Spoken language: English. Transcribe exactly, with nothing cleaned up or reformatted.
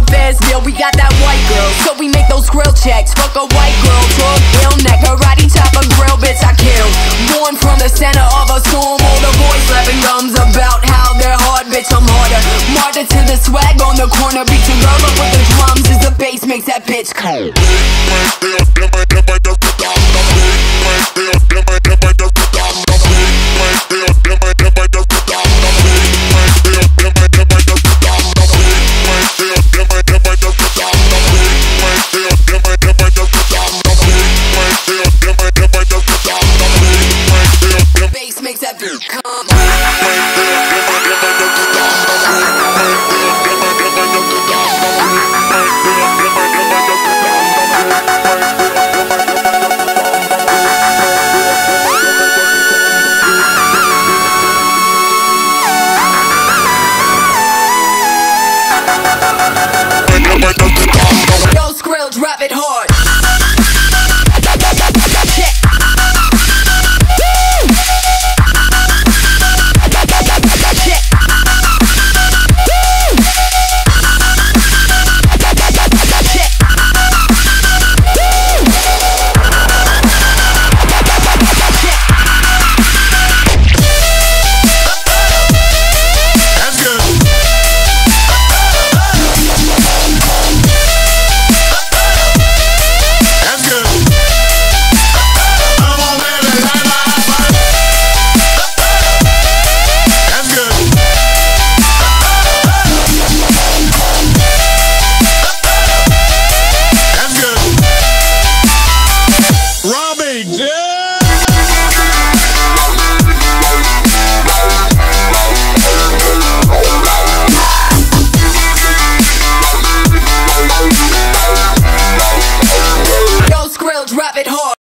fast deal, we got that white girl, so we make those grill checks. Fuck a white girl, drug, ill neck, karate chop a grill, bitch I kill. Born from the center of a storm, all the boys slapping gums about how they're hard, bitch I'm harder. Martyr to the swag on the corner, beat your girl up with the drums as the bass makes that bitch cold. Makes that bitch come. Yo, Skrill, drop it hard. Drop it hard.